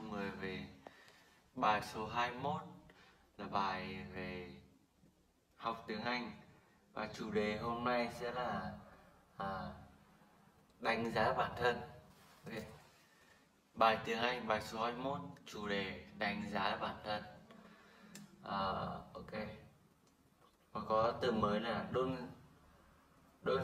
10 về bài số 21 là bài về học tiếng Anh, và chủ đề hôm nay sẽ là đánh giá bản thân. Okay. Bài tiếng Anh bài số 21, chủ đề đánh giá bản thân. Ok. Và có từ mới là don't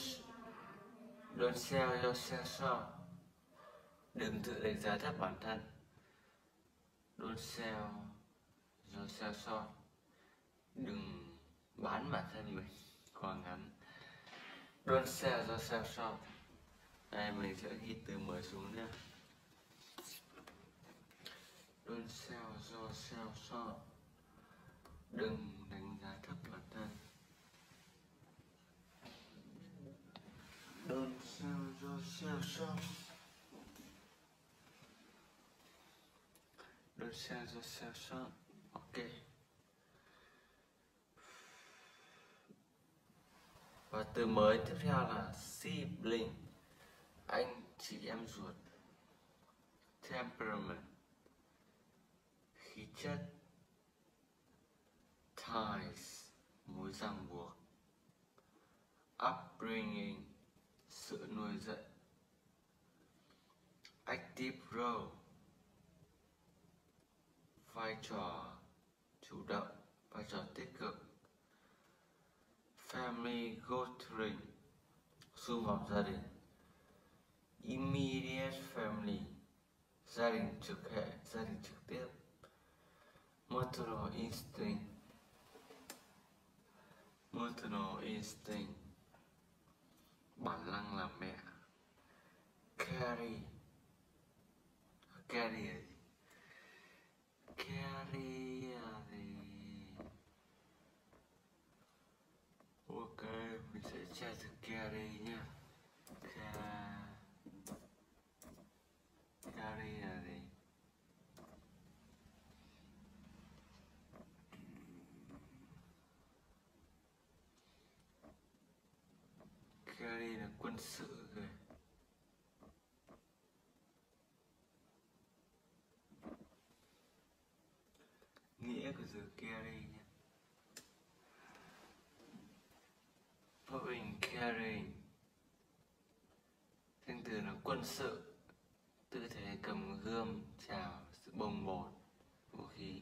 sell yourself short. Đừng tự đánh giá thấp bản thân. Don't sell yourself short. Đừng bán bản thân mình quá ngắn. Don't sell yourself short. Đây mình sẽ ghi từ mới xuống nha. Don't sell yourself short. Đừng đánh giá thấp bản thân. Don't sell yourself short. Don't sell yourself short. Ok. Và từ mới tiếp theo là sibling, anh chị em ruột. Temperament, khí chất. Ties, mối ràng buộc. Upbringing, sự nuôi dạy. Active role, vai trò chủ động, vai trò tích cực. Family gathering, sum họp gia đình. Immediate family, gia đình trực hệ, gia đình trực tiếp. Maternal instinct, bản năng làm mẹ. Carry là gì? Ok, mình sẽ tra từ carry nhá. Carry là gì? Carry là quân sự rồi. Nghĩa của từ carry nhé. Foreign carrying, danh từ là quân sự, tư thế cầm gươm chào, sự bồng bột, vũ khí.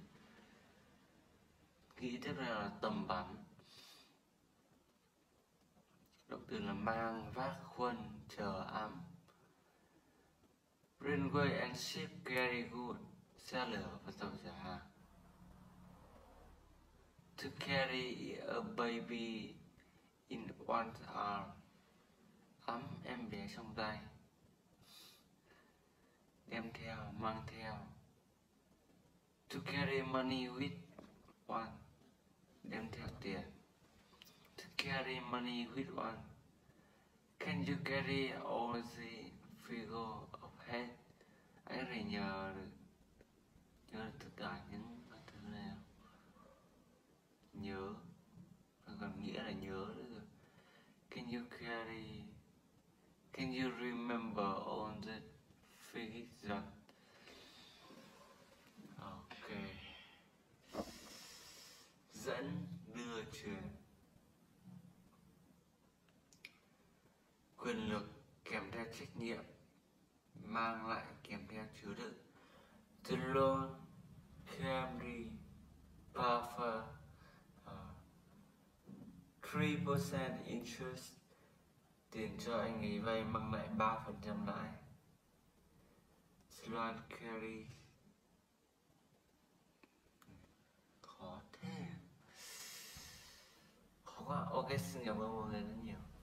Nghĩ tiếp theo là tầm bắn, động từ là mang, vác, khuân, chờ, ẵm. Railway and ship carry goods, xe lửa và tàu chở hàng. To carry a baby in one's arm, ẵm em bé trong tay. Đem theo, mang theo. To carry money with one, đem theo tiền. To carry money with one. Can you carry all the figure of head? Anh có thể nhờ được tất cả những thứ này không? Nhớ, còn nghĩa là nhớ nữa. Can you remember all the figures? Ok. Dẫn, đưa, truyền. Quyền lực kèm theo trách nhiệm, mang lại kèm theo chứa đựng. The loan carry power 3% interest, tiền cho anh ấy vay mang lại 3% lãi. Loan carry, khó thế, khó quá. Ok, xin cảm ơn mọi người rất nhiều.